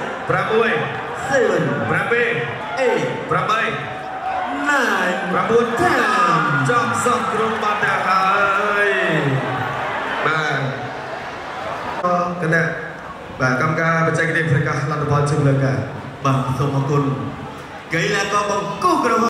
Praboy 7 Prabe 8 Prabai 9 Prabun 10ចំសងក្រុមបាត់ទៅហើយបាទគណៈបាទកម្មការបច្ចេកទេសប្រកាសលទ្ធផលជើងលើកបាទបាទសូមអរគុណកីឡាករបង្គោលក្រុម